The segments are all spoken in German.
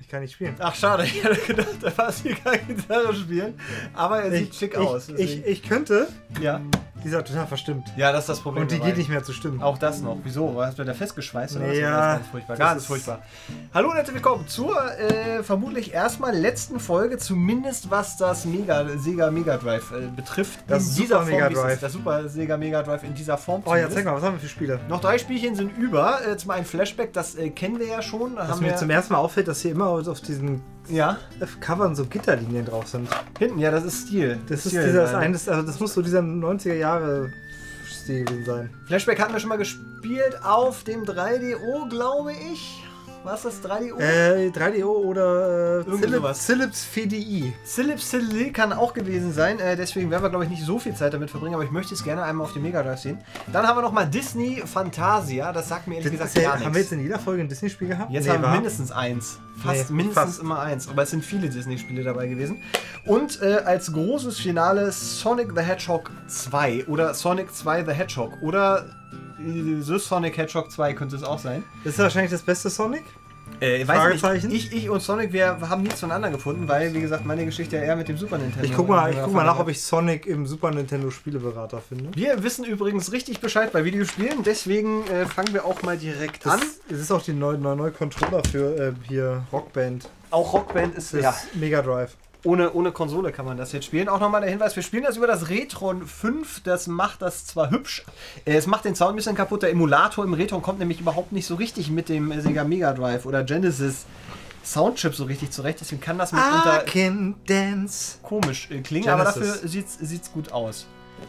kann nicht spielen. Ach, schade. Ich hätte gedacht, der Basti kann Gitarre spielen. Aber er sieht schick aus. Ich könnte. Ja. Die ist total verstimmt. Ja, das ist das Problem. Und die dabei. geht nicht mehr zu stimmen. Auch das noch. Wieso? Hast du da festgeschweißt oder was? Ja. Ganz furchtbar. Ganz furchtbar. Hallo und herzlich willkommen zur vermutlich erstmal letzten Folge, zumindest was das Sega Mega Drive betrifft. Das in Super Mega Drive. Das Super Sega Mega Drive in dieser Form. Oh ja, zeig mal, was haben wir für Spiele? Noch 3 Spielchen sind über. Zum einen Flashback, das kennen wir ja schon. Was mir zum ersten Mal auffällt, dass hier immer auf diesen Covern so Gitterlinien drauf sind. Hinten, ja, das ist Stil. Das ist das muss so dieser 90er Jahre Stil sein. Flashback hatten wir schon mal gespielt auf dem 3DO, glaube ich. Was ist das 3DO? 3DO oder Philips VDI. Philips kann auch gewesen sein, deswegen werden wir, glaube ich, nicht so viel Zeit damit verbringen, aber ich möchte es gerne einmal auf dem Mega Drive sehen. Dann haben wir nochmal Disney Fantasia, das sagt mir ehrlich gesagt gar nichts. Haben wir jetzt in jeder Folge ein Disney-Spiel gehabt? Jetzt haben wir mindestens eins. Mindestens immer eins, aber es sind viele Disney-Spiele dabei gewesen. Und als großes Finale Sonic the Hedgehog 2 oder Sonic 2 the Hedgehog oder The Sonic Hedgehog 2 könnte es auch sein. Das ist wahrscheinlich das beste Sonic? Weiß nicht. Ich und Sonic, wir haben nie zueinander gefunden, weil, wie gesagt, meine Geschichte ja eher mit dem Super Nintendo. Ich guck mal nach, ob ich Sonic im Super Nintendo Spieleberater finde. Wir wissen übrigens richtig Bescheid bei Videospielen, deswegen fangen wir auch mal direkt an. Es ist auch die neue Controller für hier Rockband. Auch Rockband ist Mega Drive. Ohne Konsole kann man das jetzt spielen. Auch nochmal der Hinweis, wir spielen das über das Retron 5. Das macht das zwar hübsch, es macht den Sound ein bisschen kaputt. Der Emulator im Retron kommt nämlich überhaupt nicht so richtig mit dem Sega Mega Drive oder Genesis Soundchip so richtig zurecht. Deswegen kann das mitunter komisch klingen, Genesis. Aber dafür sieht's gut aus.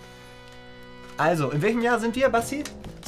Also, in welchem Jahr sind wir, Basti?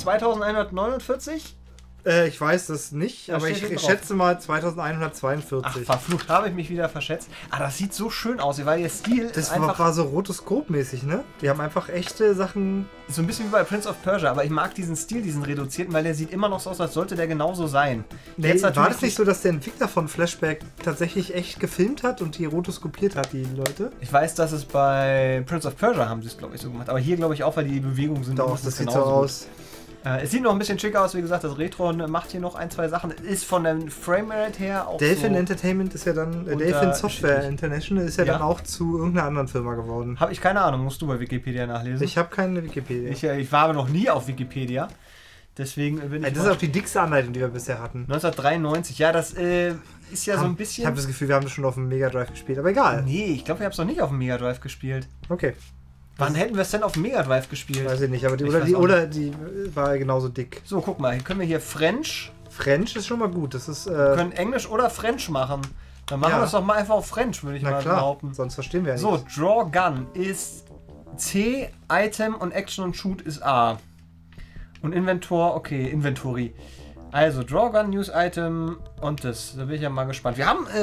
2149? Ich weiß das nicht, aber ich schätze mal 2142. Ach, verflucht, habe ich mich wieder verschätzt. Ah, das sieht so schön aus, weil der Stil das ist einfach... war so rotoskopmäßig, ne? Die haben einfach echte Sachen... So ein bisschen wie bei Prince of Persia, aber ich mag diesen Stil, diesen reduzierten, weil der sieht immer noch so aus, als sollte der genauso sein. Nee, war das nicht so, dass der Entwickler von Flashback tatsächlich echt gefilmt hat und die rotoskopiert hat, die Leute? Ich weiß, dass es bei Prince of Persia haben sie es, glaube ich, so gemacht. Aber hier, glaube ich, auch, weil die Bewegungen sind... Doch, das sieht so aus. Es sieht noch ein bisschen schick aus, wie gesagt, das Retron macht hier noch ein, zwei Sachen. Ist von der Framerate her auch Delphin so Entertainment ist ja dann, Delphin Software International ist ja dann auch zu irgendeiner anderen Firma geworden. Habe ich keine Ahnung, musst du bei Wikipedia nachlesen. Ich habe keine Wikipedia. Ich war aber noch nie auf Wikipedia. Deswegen bin ich. Das ist auch die dickste Anleitung, die wir bisher hatten. 1993, ja, das ist ja so ein bisschen... Ich habe das Gefühl, wir haben das schon auf dem Mega Drive gespielt, aber egal. Nee, ich glaube, wir haben es noch nicht auf dem Mega Drive gespielt. Okay. Wann hätten wir es denn auf dem Mega Drive gespielt? Weiß ich nicht, aber die war genauso dick. So, guck mal, hier können wir hier French. French ist schon mal gut. Das ist, wir können Englisch oder French machen. Dann machen wir es doch mal einfach auf French, würde ich mal behaupten. Sonst verstehen wir ja nicht. So, Draw Gun ist C, Item und Action und Shoot ist A. Und Inventor, okay, Inventory. Also, Draw Gun, News Item und das. Da bin ich ja mal gespannt. Wir haben,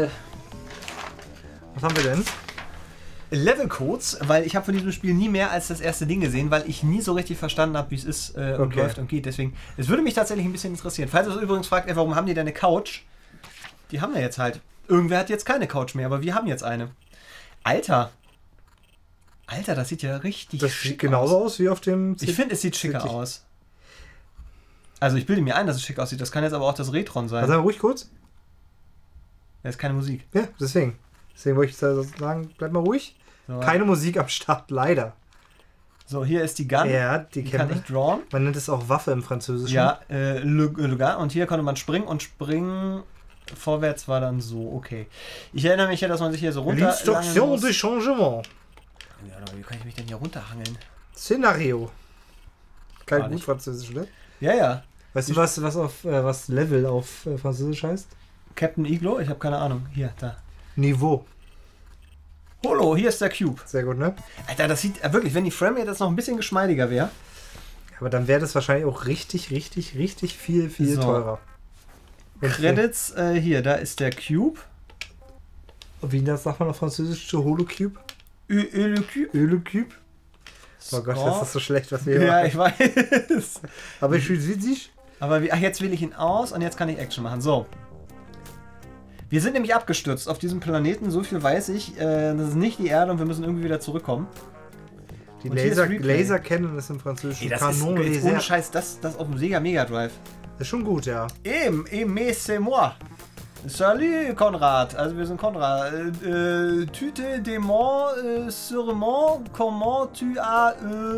was haben wir denn? Levelcodes, weil ich habe von diesem Spiel nie mehr als das erste Ding gesehen, weil ich nie so richtig verstanden habe, wie es ist und läuft und geht. Deswegen, es würde mich tatsächlich ein bisschen interessieren. Falls ihr übrigens fragt, warum haben die denn eine Couch? Die haben wir jetzt halt. Irgendwer hat jetzt keine Couch mehr, aber wir haben jetzt eine. Alter, das sieht ja richtig schick aus. Das sieht genauso aus wie auf dem... Ich finde, es sieht schicker aus. Also ich bilde mir ein, dass es schick aussieht. Das kann jetzt aber auch das Retron sein. Sag mal ruhig kurz. Da ist keine Musik. Ja, deswegen. Deswegen wollte ich sagen, bleib mal ruhig. So. Keine Musik am Start, leider. So, hier ist die Gun. Ja, die kann ich drawn. Man nennt es auch Waffe im Französischen. Ja, le Gun. Und hier konnte man springen und springen vorwärts war dann so, okay. Ich erinnere mich ja, dass man sich hier so runter... L'instruction de changement. Ja, aber wie kann ich mich denn hier runterhangeln? Szenario. Kein gut Französisch, ne? Ja, ja. Weißt du, was Level auf Französisch heißt? Captain Iglo? Ich habe keine Ahnung. Hier, da. Niveau. Holo, hier ist der Cube. Sehr gut, ne? Alter, das sieht wirklich, wenn die Framerate jetzt noch ein bisschen geschmeidiger wäre. Aber dann wäre das wahrscheinlich auch richtig viel so. Teurer. Credits, hier, da ist der Cube. Wie das sagt man auf Französisch zu Holocube? Le Cube. Le Cube. Oh Gott, das ist so schlecht, was wir hier machen. Ja, ich weiß. Aber ich will sich. Aber jetzt wähle ich ihn aus und jetzt kann ich Action machen. So. Wir sind nämlich abgestürzt auf diesem Planeten, so viel weiß ich. Das ist nicht die Erde und wir müssen irgendwie wieder zurückkommen. Die Laser Cannon ist im Französischen Kanon Laser. Ohne Scheiß, das auf dem Sega Mega Drive. Das ist schon gut, ja. Mais c'est moi. Salut, Konrad. Also wir sind Konrad. Tu te demandes sûrement comment tu as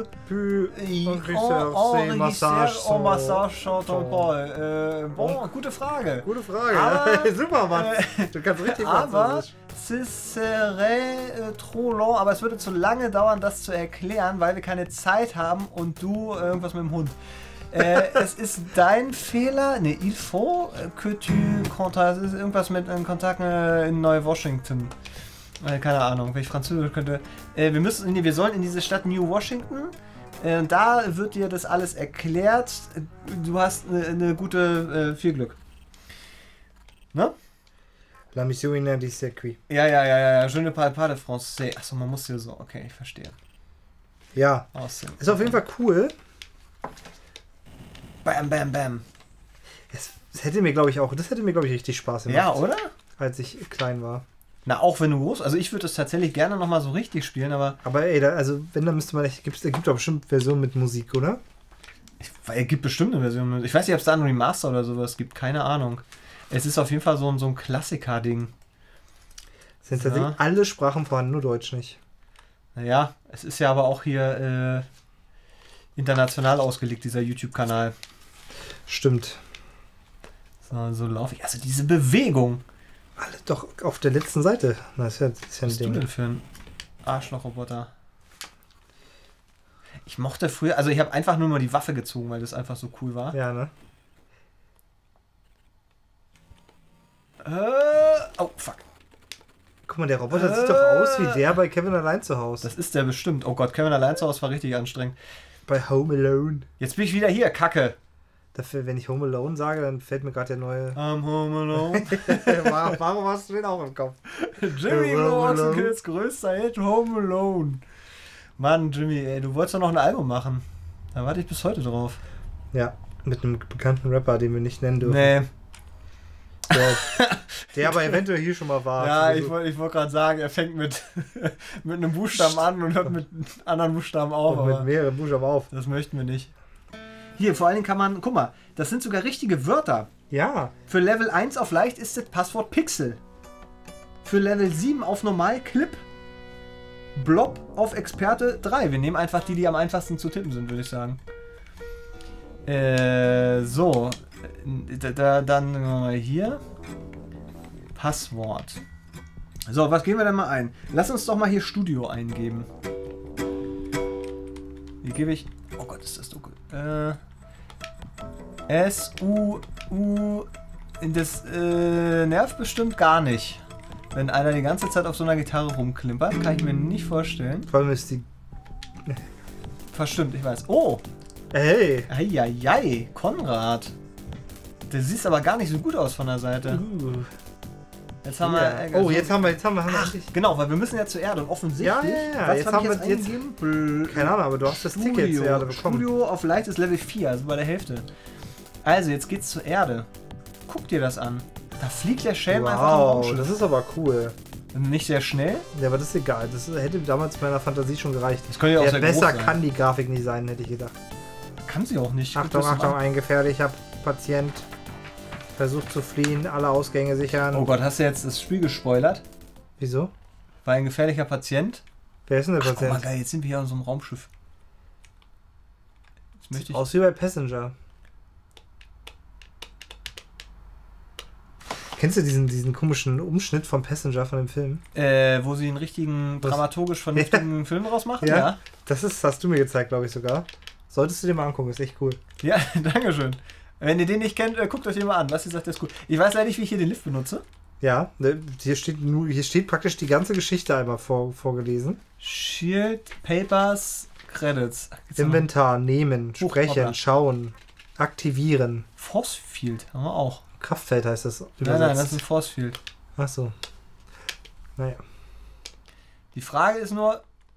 massage bon, gute Frage. Gute Frage. Aber, super, Mann. Du kannst richtig aber ce serait trop long. Aber es würde zu lange dauern, das zu erklären, weil wir keine Zeit haben und du irgendwas mit dem Hund. Es ist dein Fehler. Ne, il faut que tu contactes. Es ist irgendwas mit Kontakt in Neu-Washington. Keine Ahnung, wenn ich Französisch könnte. Wir sollen in diese Stadt New Washington. Da wird dir das alles erklärt. Du hast eine gute viel Glück. Ne? La mission inner circuit. Ja. Je ne parle pas de français. Achso, man muss hier so. Okay, ich verstehe. Ja. Aussehen. Ist auf jeden Fall cool. Bam, bam, bam. Das hätte mir, glaube ich, richtig Spaß gemacht. Ja, oder? Als ich klein war. Na, auch wenn du groß... Also ich würde das tatsächlich gerne nochmal so richtig spielen, aber... Aber ey, wenn, dann müsste man echt... Es gibt doch bestimmt Versionen mit Musik, oder? Es gibt bestimmt eine Version mit... Ich weiß nicht, ob es da ein Remaster oder sowas gibt. Keine Ahnung. Es ist auf jeden Fall so ein Klassiker-Ding. Es sind tatsächlich alle Sprachen vorhanden, nur Deutsch nicht. Naja, es ist ja aber auch hier international ausgelegt, dieser YouTube-Kanal. Stimmt. So laufe ich. Also diese Bewegung. Alle doch auf der letzten Seite. Das ist ja ein Ding. Was ist du denn für ein Arschloch-Roboter? Ich mochte früher... Also ich habe einfach nur mal die Waffe gezogen, weil das einfach so cool war. Ja, ne? Oh, fuck. Guck mal, der Roboter sieht doch aus wie der bei Kevin allein zu Hause. Das ist der bestimmt. Oh Gott, Kevin allein zu Hause war richtig anstrengend. Bei Home Alone. Jetzt bin ich wieder hier, Kacke. Dafür, wenn ich Home Alone sage, dann fällt mir gerade der neue... I'm home alone. Warum hast du den auch im Kopf? Jimmy Ochsenkills größter Hit, Home Alone. Mann, Jimmy, ey, du wolltest doch noch ein Album machen. Da warte ich bis heute drauf. Ja, mit einem bekannten Rapper, den wir nicht nennen dürfen. Nee. Der aber eventuell hier schon mal war. Ja, ich wollte gerade sagen, er fängt mit einem Buchstaben an und hört mit anderen Buchstaben auf. Und mit mehreren Buchstaben auf. Das möchten wir nicht. Hier, vor allen Dingen kann man, guck mal, das sind sogar richtige Wörter. Ja. Für Level 1 auf leicht ist das Passwort Pixel. Für Level 7 auf normal Clip. Blob auf Experte 3. Wir nehmen einfach die am einfachsten zu tippen sind, würde ich sagen. So. Dann mal hier. Passwort. So, was geben wir denn mal ein? Lass uns doch mal hier Studio eingeben. Hier gebe ich... Oh Gott, ist das dunkel. S-U-U... Das nervt bestimmt gar nicht. Wenn einer die ganze Zeit auf so einer Gitarre rumklimpert, kann ich mir nicht vorstellen. Vor allem ist die... Verstimmt, ich weiß. Oh! Hey! Eieiei, Konrad. Du siehst aber gar nicht so gut aus von der Seite. Jetzt haben wir... Oh, jetzt haben wir Ach, genau, weil wir müssen ja zur Erde und offensichtlich... Ja. Was Jetzt haben wir jetzt eingegeben? Keine Ahnung, aber du hast das Ticket zur Erde bekommen. Studio auf leicht ist Level 4, also bei der Hälfte. Also, jetzt geht's zur Erde. Guck dir das an. Da fliegt der Schelm einfach im Raumschiff. Das ist aber cool. Nicht sehr schnell? Ja, aber das ist egal. Das hätte damals meiner Fantasie schon gereicht. Das könnte ja auch sehr besser groß sein. Kann die Grafik nicht sein, hätte ich gedacht. Kann sie auch nicht. Achtung, ein gefährlicher Patient. Versucht zu fliehen, alle Ausgänge sichern. Oh Gott, hast du jetzt das Spiel gespoilert? Wieso? War ein gefährlicher Patient? Wer ist denn der Ach, Patient? guck mal, geil, jetzt sind wir hier in so einem Raumschiff. Jetzt möchte ich... Aus wie bei Passenger. Kennst du diesen komischen Umschnitt vom Passenger von dem Film? Wo sie einen richtigen, dramaturgisch vernünftigen Film draus machen? Ja. Das hast du mir gezeigt, glaube ich sogar. Solltest du dir mal angucken, ist echt cool. Ja, dankeschön. Wenn ihr den nicht kennt, guckt euch den mal an. Was ihr sagt, der ist gut. Ich weiß leider nicht, wie ich hier den Lift benutze. Ja, hier steht praktisch die ganze Geschichte einmal vorgelesen. Shield, Papers, Credits. Inventar, nehmen, sprechen, schauen, aktivieren. Force Field haben wir auch. Kraftfeld heißt das übersetzt. Nein, das ist ein Force Field. Ach so. Naja. Die Frage ist nur...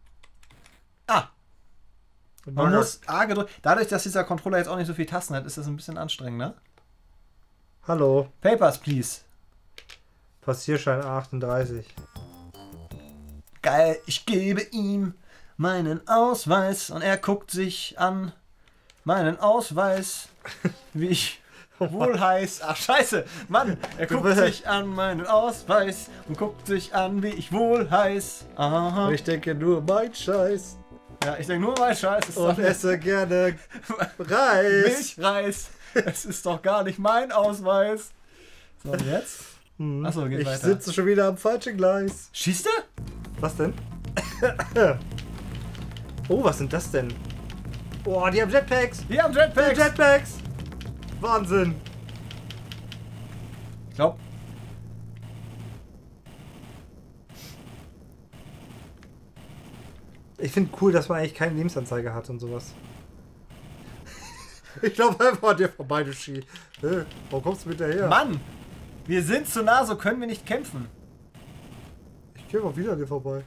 Man muss A gedrückt... Dadurch, dass dieser Controller jetzt auch nicht so viel Tasten hat, ist das ein bisschen anstrengender. Hallo. Papers, please. Passierschein 38. Geil, ich gebe ihm meinen Ausweis und er guckt sich an meinen Ausweis, wie ich wohl heiß. Ach, scheiße. Mann, er guckt sich an meinen Ausweis und guckt sich an, wie ich wohl heiß. Aha. Ich denke nur mein Scheiß. Ja, ich denke nur mein Scheiß. Ist Und doch esse gerne Reis. Milchreis. Es ist doch gar nicht mein Ausweis. So, und jetzt? Achso, geht Ich weiter. sitze schon wieder am falschen Gleis. Schießt er? Was denn? Oh, was sind das denn? Oh, die haben Jetpacks. Wir haben Jetpacks. Jetpacks. Wahnsinn. Ich glaub. Ich finde cool, dass man eigentlich keine Lebensanzeige hat und sowas. Ich glaube einfach an dir vorbei, du Ski. Warum kommst du mit daher? Mann, wir sind zu nah, so können wir nicht kämpfen. Ich gehe mal wieder an dir vorbei.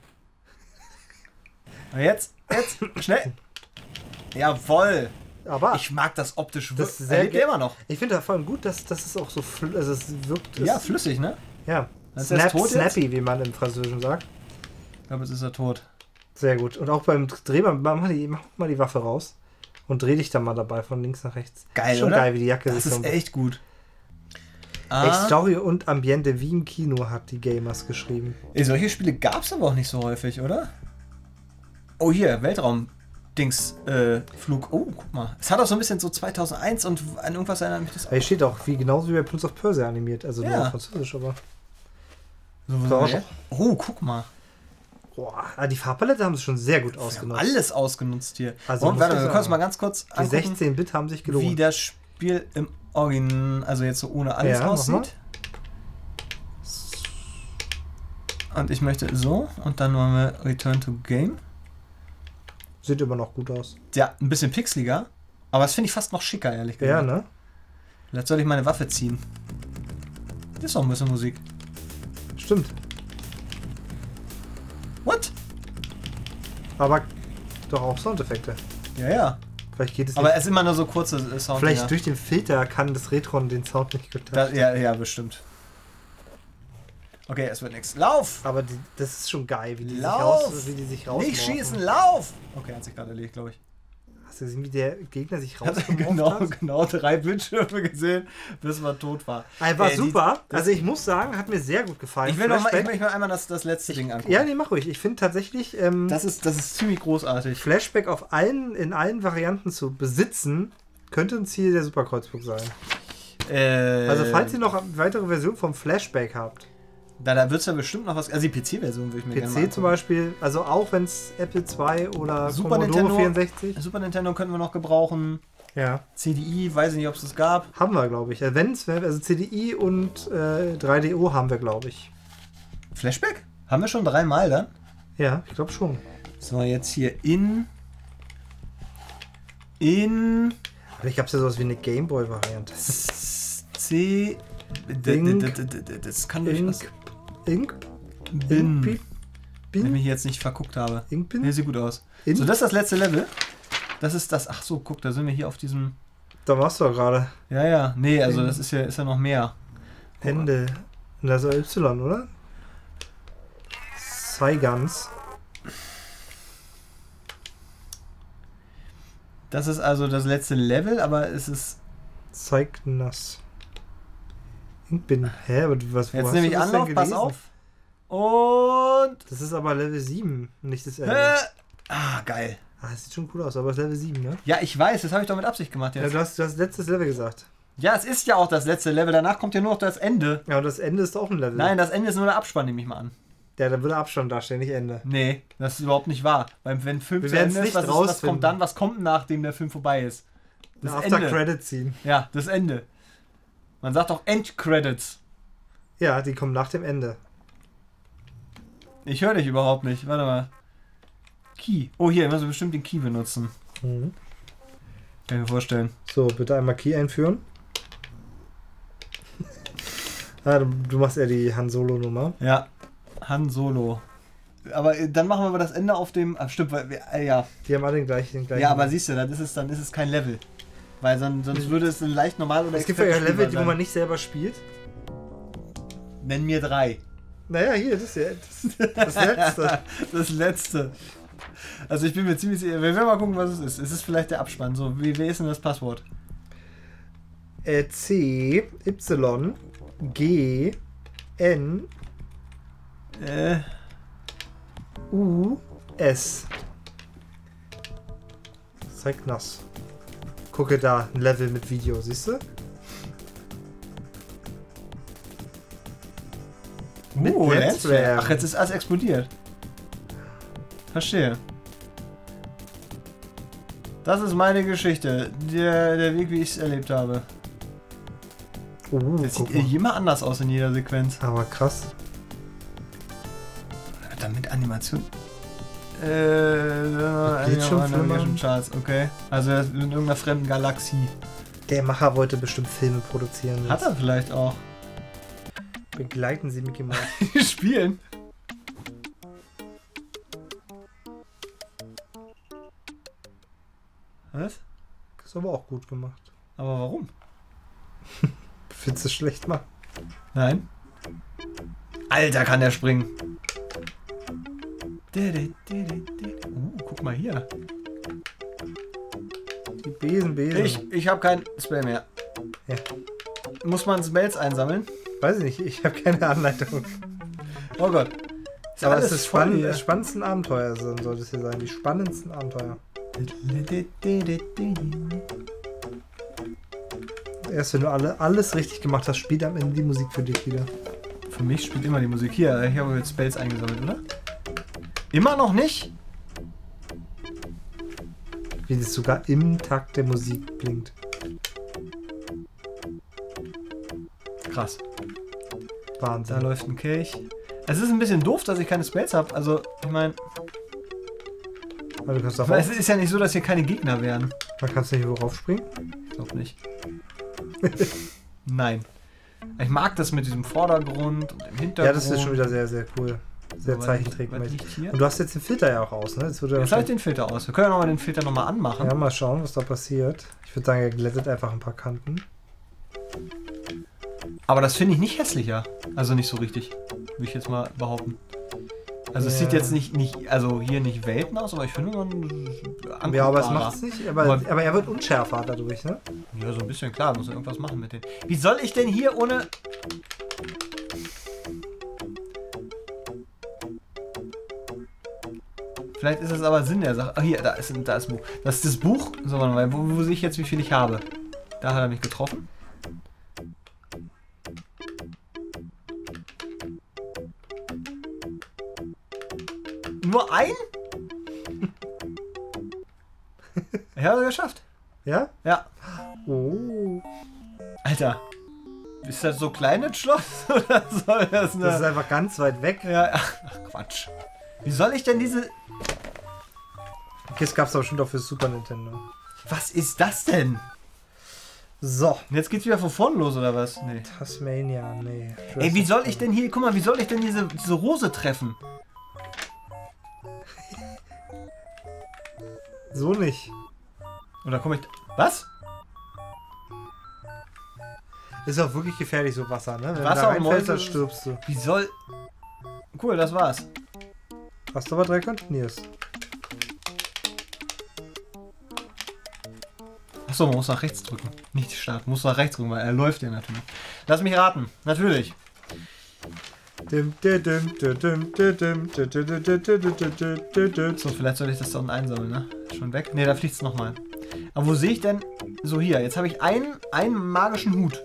Und jetzt, schnell. Jawoll. Aber Ich mag das optisch Das ist wirklich. sehr Er lebt ge- immer noch. ich finde vor allem gut, dass es auch so also es wirkt. Ja, es, flüssig, ne? ja. Ist er jetzt tot Snappy, wie man im Französischen sagt. Ich glaube, jetzt ist er tot. Sehr gut. Und auch beim Dreh, mach mal die Waffe raus und dreh dich dann mal dabei von links nach rechts. Geil, Schon oder? geil, wie die Jacke Das sich ist so... echt gut. Echt Story und Ambiente wie im Kino hat die Gamers geschrieben. Ey, solche Spiele gab es aber auch nicht so häufig, oder? Oh, hier, Weltraum-Dings, Flug. Oh, guck mal. Es hat auch so ein bisschen so 2001 und an irgendwas erinnert mich das auch. Hier steht auch, genauso wie bei Prince of Persia animiert. Also Ja. nur auf Französisch, aber... So, So, was oh, guck mal. Boah, die Farbpalette haben sie schon sehr gut Wir haben ausgenutzt. alles ausgenutzt hier. Also Und muss warte, ich wir sagen, können uns mal ganz kurz Die angucken, 16-Bit haben sich wie gelohnt. das Spiel im Original, also jetzt so ohne alles Ja, mach mal. aussieht. Und ich möchte so und dann machen wir Return to Game. Sieht immer noch gut aus. Ja, ein bisschen pixeliger, aber das finde ich fast noch schicker, ehrlich Ja, gesagt. ne? Vielleicht soll ich meine Waffe ziehen. Das ist noch ein bisschen Musik. Stimmt. What? Aber doch auch Soundeffekte. Ja, ja. Vielleicht geht es Aber nicht. es ist immer nur so kurze Sound. Vielleicht durch den Filter kann das Retron den Sound nicht gut Ja, ja, bestimmt. Okay, es wird nichts. Lauf! Aber das ist schon geil, wie die Lauf! sich raus. Nicht schießen, lauf! Okay, hat sich gerade erledigt, glaube ich. Hast du gesehen, wie der Gegner sich Hat rausgemorft hat? genau 3 Bildschirme gesehen, bis man tot war. War Die- super. das- Also ich muss sagen, hat mir sehr gut gefallen. Ich will noch mal, Flashback- ich möchte einmal das letzte Ding angucken. Ja, nee, mach ruhig. Ich finde tatsächlich, Das ist ziemlich großartig. Flashback in allen Varianten zu besitzen, könnte ein Ziel der Superkreuzburg sein. Also falls ihr noch weitere Versionen vom Flashback habt, Da wird es ja bestimmt noch was. Also die PC-Version würde ich mir gerne mal PC zum angucken. Beispiel, also auch wenn es Apple II oder Super Commodore Nintendo. 64, Super Nintendo könnten wir noch gebrauchen. ja, CDI, weiß ich nicht, ob es das gab. haben wir, glaube ich. Also CDI und 3DO haben wir, glaube ich. Flashback? Haben wir schon 3-mal dann? Ja, ich glaube schon. So, jetzt hier in. Vielleicht gab es ja sowas wie eine Gameboy-Variante. C. Das kann durchaus. Ink? Bin. Ink? Wenn ich Bin? mich jetzt nicht verguckt habe. Inkpin? Nee, sieht gut aus. In? So, das ist das letzte Level. Das ist das. Ach so, guck, da sind wir hier auf diesem. Da machst du doch gerade. Ja, ja. Nee, also das ist ja noch mehr. Ende. Und das ist Y, oder? Saigans. Das ist also das letzte Level, aber es ist. Zeignas. Inkbin. Hä? Aber was, wo Jetzt hast nehme du ich das denn Anlauf, pass gelesen? auf. Und. Das ist aber Level 7, nicht das Ende. Geil. Ah, das sieht schon cool aus, aber es ist Level 7, ne? Ja, ich weiß, das habe ich doch mit Absicht gemacht Ja, jetzt. du hast letztes Level gesagt. Ja, es ist ja auch das letzte Level, danach kommt ja nur noch das Ende. Ja, und das Ende ist auch ein Level. Nein, das Ende ist nur der Abspann, nehme ich mal an. Ja, dann würde Abstand darstellen, nicht Ende. Nee, das ist überhaupt nicht wahr. Weil wenn Film Wir zu werden's Ende ist, nicht was rausfinden. kommt dann? Was kommt nachdem der Film vorbei ist? Das Eine Ende. After-Credit-Scene. Ja, das Ende. Man sagt auch Endcredits. Ja, die kommen nach dem Ende. Ich höre dich überhaupt nicht. Warte mal. Key. Oh, hier, müssen wir bestimmt den Key benutzen. Mhm. Kann ich mir vorstellen. So, bitte einmal Key einführen. Du machst ja die Han Solo-Nummer. Ja, Han Solo. Aber dann machen wir aber das Ende auf dem. Ah, stimmt, weil wir, ja. Die haben alle den gleichen. Ja, aber siehst du, dann ist es kein Level. Weil sonst würde es ein leicht normal oder es gibt ja Level, die sein. wo man nicht selber spielt. Nenn mir 3. Naja, hier, das ist ja das letzte. Das letzte. Also ich bin mir ziemlich sicher. Wir werden mal gucken, was es ist. Es ist vielleicht der Abspann. So, wie ist denn das Passwort? C, Y, G, N, U, S. Zeig nass. Gucke da, ein Level mit Video, siehst du? Landsflare. Ach, jetzt ist alles explodiert. Verstehe. Das ist meine Geschichte. Der Weg, wie ich es erlebt habe. Das sieht immer anders aus in jeder Sequenz. Aber krass. Damit Animation. Bildschirmflimmern. Charts, okay. Also er ist in irgendeiner fremden Galaxie. Der Macher wollte bestimmt Filme produzieren. Hat er vielleicht auch. Begleiten Sie Mickey Mouse. Spielen. Was? Das ist aber auch gut gemacht. Aber warum? Findest du schlecht machen? Nein. Alter, kann der springen. Guck mal hier. Die Besen. Ich habe kein Spell mehr. Ja. Muss man Spells einsammeln? Weiß ich nicht, ich habe keine Anleitung. Oh Gott. Aber es ist spannend, das spannendsten Abenteuer sollte es hier sein. Die spannendsten Abenteuer. Erst wenn du alles richtig gemacht hast, spielt am Ende die Musik für dich wieder. Für mich spielt immer die Musik. Hier, ich habe jetzt Spells eingesammelt, oder? Immer noch nicht? Wie es sogar im Takt der Musik blinkt. Krass. Wahnsinn. Da läuft ein Kelch. Es ist ein bisschen doof, dass ich keine Spells habe. Also, ich meine... Es ist ja nicht so, dass hier keine Gegner wären. Man kann nicht worauf springen? Ich glaube nicht. Nein. Ich mag das mit diesem Vordergrund und dem Hintergrund. Ja, das ist schon wieder sehr, sehr cool. Sehr zeichentrickmäßig. Und du hast jetzt den Filter ja auch aus, ne? Jetzt habe ich den Filter aus. Wir können ja den Filter nochmal anmachen. Ja, mal schauen, was da passiert. Ich würde sagen, er glättet einfach ein paar Kanten. Aber das finde ich nicht hässlicher. Also nicht so richtig. Würde ich jetzt mal behaupten. Also es sieht jetzt nicht, also hier nicht Welten aus, aber ich finde man... Ja, aber es macht es nicht. Aber er wird unschärfer dadurch, ne? Ja, so ein bisschen, klar. Muss er irgendwas machen mit denen. Wie soll ich denn hier ohne... Vielleicht ist es aber Sinn der Sache. Ach, hier, da ist ein Buch. Das ist das Buch. So, warte mal, wo sehe ich jetzt, wie viel ich habe? Da hat er mich getroffen. Nur ein? Ich habe es geschafft. Ja? Ja. Oh. Alter. Ist das so klein, das Schloss? Oder soll das eine... Das ist einfach ganz weit weg. Ja, ach Quatsch. Wie soll ich denn diese... Okay, das gab es aber schon doch für Super Nintendo. Was ist das denn? So. Und jetzt geht's wieder von vorn los, oder was? Nee. Tasmania, nee. Ey, wie soll ich denn hier... Guck mal, wie soll ich denn diese Rose treffen? So nicht. Oder komme ich... Was? Ist auch wirklich gefährlich, so Wasser, ne? Wenn Wasser du da und reinfällst, Mäuse... dann stirbst du. Wie soll... Cool, das war's. Hast du aber 3 Continues. Achso, man muss nach rechts drücken. Nicht starten, muss nach rechts drücken, weil er läuft ja natürlich. Lass mich raten. Natürlich. So, vielleicht soll ich das da unten einsammeln, ne? Schon weg? Ne, da fliegt es nochmal. Aber wo sehe ich denn... So, hier. Jetzt habe ich einen magischen Hut.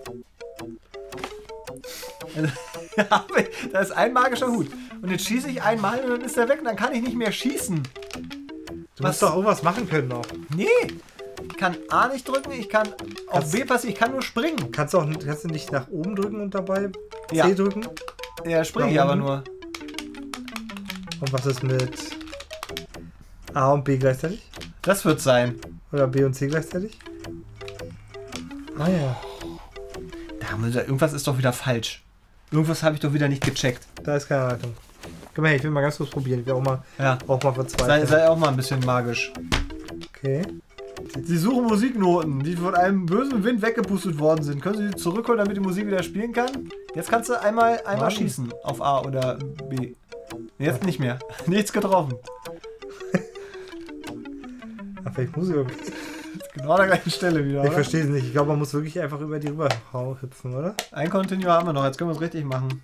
Da ist ein magischer Hut. Und jetzt schieße ich einmal und dann ist der weg und dann kann ich nicht mehr schießen. Du musst doch irgendwas machen können noch. Nee. Ich kann A nicht drücken, ich kann auf B passieren, ich kann nur springen. Kannst du nicht nach oben drücken und dabei C Ja. drücken? Ja, springe ich aber nur. Und was ist mit A und B gleichzeitig? Das wird sein. Oder B und C gleichzeitig? Ah ja. Irgendwas ist doch wieder falsch. Irgendwas habe ich doch wieder nicht gecheckt. Da ist keine Anleitung. Komm mal her, ich will mal ganz kurz probieren. Ich will auch mal verzweifeln. Sei auch mal ein bisschen magisch. Okay. Sie suchen Musiknoten, die von einem bösen Wind weggepustet worden sind. Können Sie die zurückholen, damit die Musik wieder spielen kann? Jetzt kannst du einmal schießen auf A oder B. Jetzt nicht mehr. Nichts getroffen. Ach, vielleicht muss ich okay. Genau an der gleichen Stelle wieder, Ich oder? verstehe es nicht. Ich glaube, man muss wirklich einfach über die rüber hüpfen, oder? Ein Continue haben wir noch, jetzt können wir es richtig machen.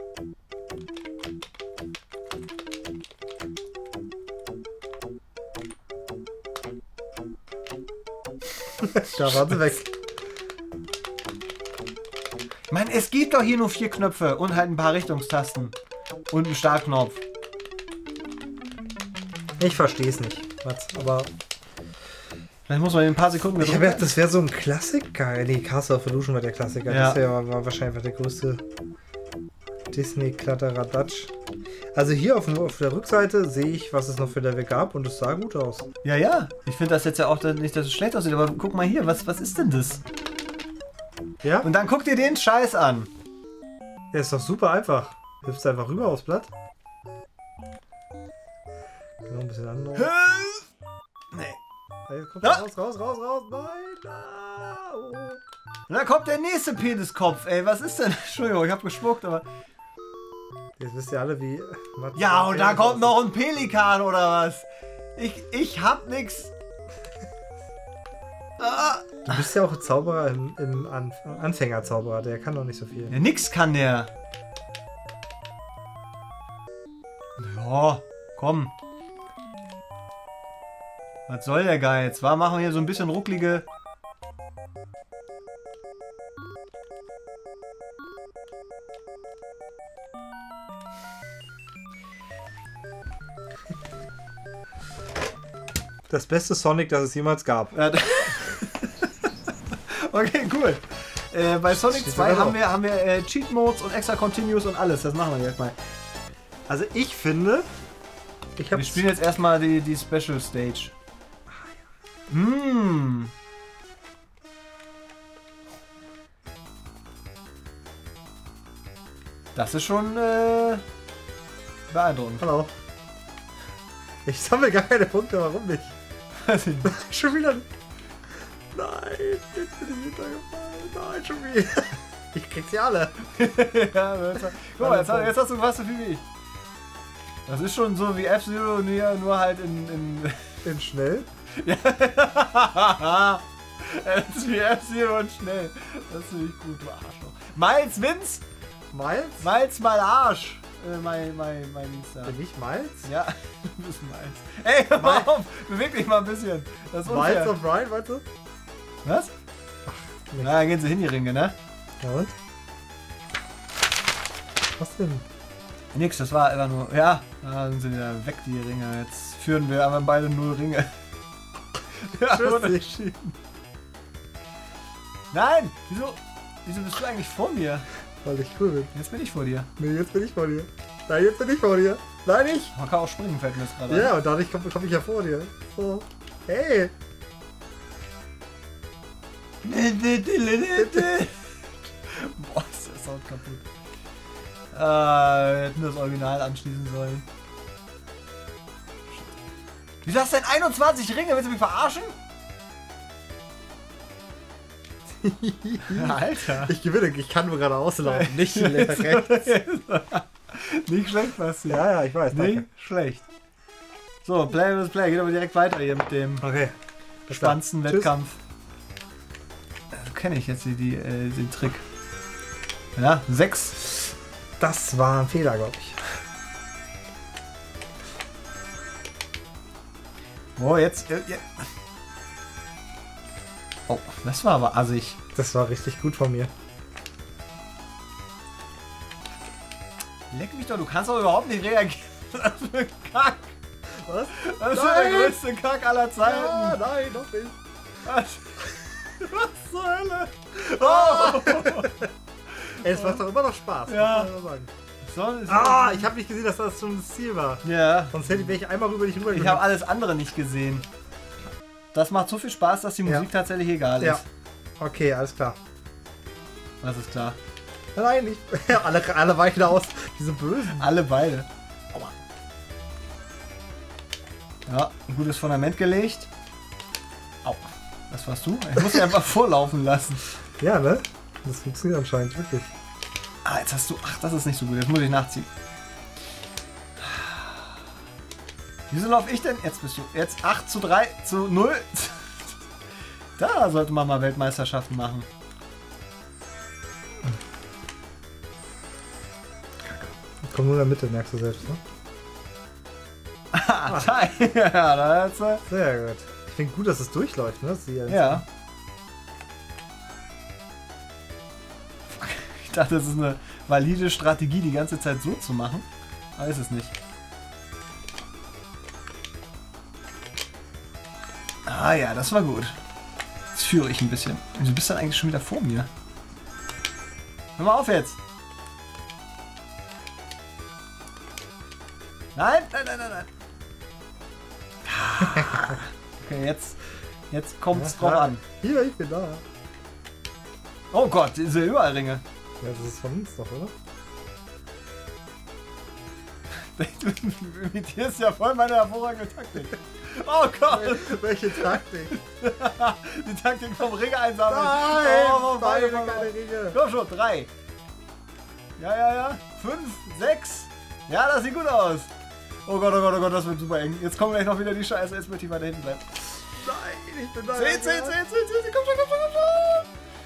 Da waren sie weg. Ich meine, es gibt doch hier nur 4 Knöpfe und halt ein paar Richtungstasten. Und einen Startknopf. Ich verstehe es nicht. Was? Aber Vielleicht muss man in ein paar Sekunden ich habe gedacht, das wäre so ein Klassiker. Nee, Castle of Illusion war der Klassiker. Ja. Das war wahrscheinlich einfach der größte Disney-Kladderadatsch. Also hier auf der Rückseite sehe ich, was es noch für Level gab und es sah gut aus. Ja, ja. Ich finde das jetzt ja auch nicht, dass es schlecht aussieht, aber guck mal hier, was ist denn das? Ja? Und dann guck dir den Scheiß an. Der ist doch super einfach. Hüpfst einfach rüber aufs Blatt. Genau, ein bisschen anders. Nee. Jetzt kommt Ja. raus. Nein, oh. Und dann kommt der nächste Peniskopf, ey. Was ist denn? Entschuldigung, ich hab gespuckt, aber... Jetzt wisst ihr alle, wie... Ja, und da kommt noch ein Pelikan, oder was? Ich hab nix. Ah. Du bist ja auch Zauberer im Anfängerzauberer. Der kann doch nicht so viel. Ja, nix kann der. Ja, komm. Was soll der Geiz? Machen wir hier so ein bisschen rucklige... Das beste Sonic, das es jemals gab. Ja, okay, cool. Bei Sonic Steht 2 sogar haben wir Cheat Modes und extra Continues und alles. Das machen wir jetzt mal. Also ich finde... Wir spielen jetzt erstmal die Special Stage. Das ist schon beeindruckend. Hallo. Ich sammle gar keine Punkte, warum nicht? Schon wieder. Nein, jetzt bin ich hintergefallen. Nein, schon wieder. Ich krieg sie alle. Ja, guck mal, jetzt hast du fast so viel wie ich. Das ist schon so wie F-Zero, nur halt in In schnell. Ja. Das ist wie F-Zero und schnell. Das finde ich gut, du Arschloch. Miles Vince! Miles? Miles mal Arsch! Mein Dienstag. Bin ich Miles? Ja, du bist Miles. Ey, hör mal auf! Beweg dich mal ein bisschen. Das ist unfair. Miles of Ryan, weißt du? Was? nee. Na, dann gehen sie hin, die Ringe, ne? Ja, und? Was denn? Nix, das war einfach nur... Ja, da sind sie wieder weg, die Ringe. Jetzt führen wir aber beide 0 Ringe. Ja, Tschüss. unentschieden. Nein! Wieso bist du eigentlich vor mir? Weil ich cool bin. Jetzt bin ich vor dir. Nee, jetzt bin ich vor dir. Nein, jetzt bin ich vor dir. Nein, ich. Man kann auch springen, fällt mir jetzt gerade Ja, und dadurch komm ich ja vor dir. So. Hey. Boah, ist der Sound kaputt. Wir hätten das Original anschließen sollen. Wieso hast du denn 21 Ringe? Willst du mich verarschen? Alter. Ich gewinne, ich kann nur geradeaus laufen, nicht rechts. Nicht schlecht, Basti. Ja, ich weiß. Nicht Danke. schlecht. So, Play with Play. Geht aber direkt weiter hier mit dem Okay. spannendsten Tschüss. Wettkampf. So kenne ich jetzt den Trick. Ja, 6. Das war ein Fehler, glaube ich. Oh, jetzt. Oh, das war aber assig. Das war richtig gut von mir. Leck mich doch, du kannst doch überhaupt nicht reagieren. Das ist ein Kack. Was? Das ist Nein. der größte Kack aller Zeiten. Ja, nein, doch nicht. Was zur Hölle? Oh. Ey, es macht doch immer noch Spaß. Ja. muss man sagen. So, Ich habe nicht gesehen, dass das schon das Ziel war. ja. Sonst wäre ich einmal rüber nicht rüber. Ich habe alles andere nicht gesehen. Das macht so viel Spaß, dass die Musik tatsächlich egal ist. Ja. Okay, alles klar. Das ist klar. Nein, nicht. alle weichen aus. Diese Bösen. Alle beide. Aua. Ja, ein gutes Fundament gelegt. Au. Das warst du? Ich muss dich einfach vorlaufen lassen. Ja, ne? Das funktioniert anscheinend wirklich. Ah, jetzt hast du... Ach, das ist nicht so gut. Jetzt muss ich nachziehen. Wieso laufe ich denn? Jetzt bist du... Jetzt 8:3:0. Da sollte man mal Weltmeisterschaften machen. Komm nur in der Mitte, merkst du selbst, ne? Ja, da hat's Sehr gut. Ich finde gut, dass es durchläuft, ne? ja. Ich dachte, das ist eine valide Strategie, die ganze Zeit so zu machen. Aber ist es nicht. Ah ja, das war gut. Jetzt führe ich ein bisschen. Du bist dann eigentlich schon wieder vor mir. Hör mal auf jetzt. Nein, nein, nein, nein, nein. Okay, jetzt kommt's drauf an. Hier, ich bin da. Oh Gott, diese Überallringe. Ja, das ist von uns doch, oder? Du imitierst ja voll meine hervorragende Taktik. Oh Gott! Welche Taktik? Die Taktik vom Ringe einsammeln. Nein! Oh, beide keine Ringe. Komm schon, 3. Ja. 5, 6. Ja, das sieht gut aus. Oh Gott, das wird super eng. Jetzt kommen gleich noch wieder die Scheiße. Jetzt möchte ich weiter hinten bleiben. Nein, ich bin da. 10, komm schon.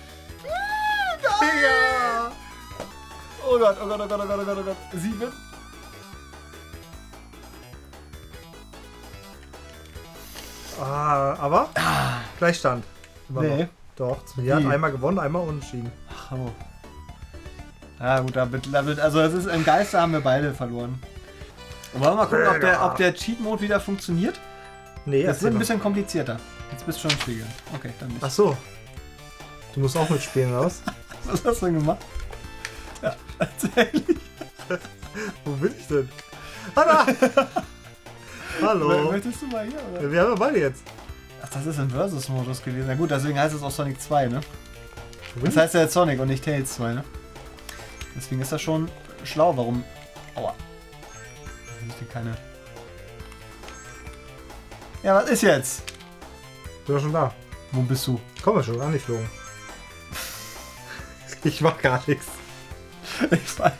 Ja. Oh Gott. 7. Aber Gleichstand. Immer Nee. noch. Doch, Zmir hat einmal gewonnen, einmal unentschieden. Ach, oh. Ja gut, also es ist im Geiste haben wir beide verloren. Wollen wir mal gucken, ob der Cheat-Mode wieder funktioniert? Nee, Das wird ein bisschen komplizierter. Jetzt bist du schon schwieriger. Okay, dann nicht. Ach so. Du musst auch mitspielen, oder was? Was hast du denn gemacht? Ja, tatsächlich. Wo bin ich denn? Hanna! Hallo. Möchtest du mal hier, oder? Wir haben ja beide jetzt. Ach, das ist im Versus-Modus gewesen. Na gut, deswegen heißt es auch Sonic 2, ne? Das heißt ja jetzt Sonic und nicht Tails 2, ne? Deswegen ist das schon schlau, warum... Aua. Ich hier keine... Ja, was ist jetzt? Du bist schon da. Wo bist du? Komm schon, angeflogen. Ich mach gar nichts. Ich weiß.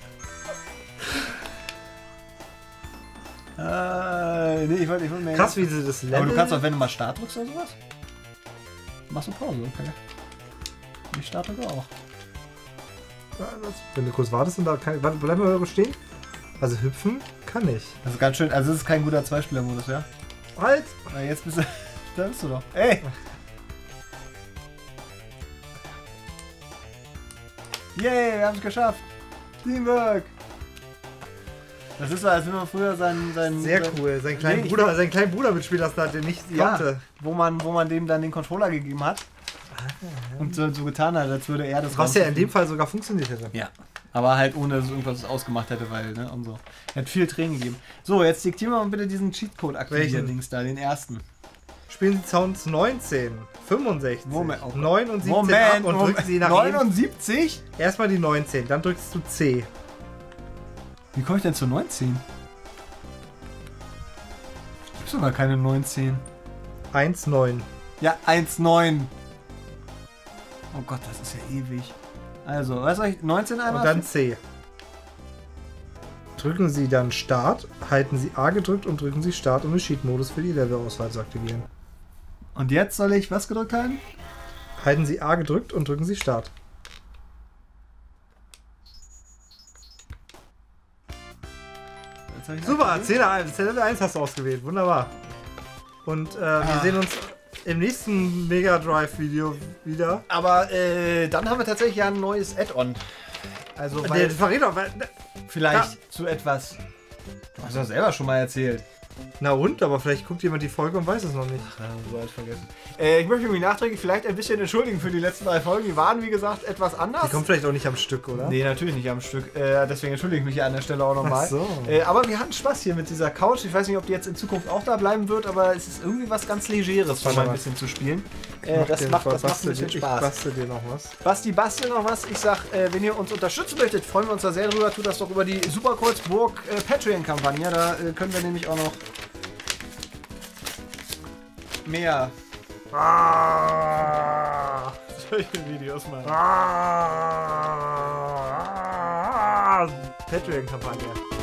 Nee, ich wollte mehr. Krass, wie sie das Level... Aber du kannst auch, wenn du mal Start drückst oder sowas, machst du Pause, okay. Ich starte auch. Wenn du kurz wartest und da kann... Warte, bleib mal stehen. Also hüpfen kann ich. Das ist ganz schön, also das ist kein guter Zweispieler-Modus, ja? Halt! Na, jetzt bist du... Da bist du doch. Ey! Yay, wir haben es geschafft! Teamwork! Das ist so, als wenn man früher seinen Sehr cool. Seinen kleinen Bruder mitspielen lassen hat, der nicht konnte. Wo man dem dann den Controller gegeben hat. Und so getan hat, als würde er das... Was ja in dem Fall sogar funktioniert hätte. Ja. Aber halt ohne, dass es irgendwas ausgemacht hätte, weil, ne, und so. Er hat viel Tränen gegeben. So, jetzt diktieren wir mal bitte diesen Cheatcode aktivieren, Dings da, den ersten. Spielen Sie Sounds 19, 65, Moment, oh. 9 und 17 ab und drücken Sie nach 79? Erstmal die 19, dann drückst du C. Wie komme ich denn zu 19? Ich habe sogar keine 19. 1, 9. Ja, 1, 9. Oh Gott, das ist ja ewig. Also, was soll ich? 19 einmal? Und dann C. Drücken Sie dann Start, halten Sie A gedrückt und drücken Sie Start, um den Cheat-Modus für die Levelauswahl zu aktivieren. Und jetzt soll ich was gedrückt halten? Halten Sie A gedrückt und drücken Sie Start. Super, 10 Level 1 hast du ausgewählt, wunderbar. Und wir sehen uns im nächsten Mega Drive Video wieder. Aber dann haben wir tatsächlich ja ein neues Add-on. Also, weil verrät doch, vielleicht zu etwas. Du hast doch selber schon mal erzählt. Na und? Aber vielleicht guckt jemand die Folge und weiß es noch nicht. Ach, so alt vergessen. Ich möchte mich nachträglich vielleicht ein bisschen entschuldigen für die letzten 3 Folgen. Die waren, wie gesagt, etwas anders. Die kommen vielleicht auch nicht am Stück, oder? Nee, natürlich nicht am Stück. Deswegen entschuldige ich mich hier an der Stelle auch nochmal. Ach so. Aber wir hatten Spaß hier mit dieser Couch. Ich weiß nicht, ob die jetzt in Zukunft auch da bleiben wird, aber es ist irgendwie was ganz Legeres, mal ein bisschen zu spielen. Das macht ein bisschen Spaß. Ich bastel dir noch was. Basti, bastel noch was. Ich sag, wenn ihr uns unterstützen möchtet, freuen wir uns da sehr drüber. Tut das doch über die Superkreuzburg Patreon-Kampagne. Da können wir nämlich auch noch mehr solche Videos machen. Patreon-Kampagne.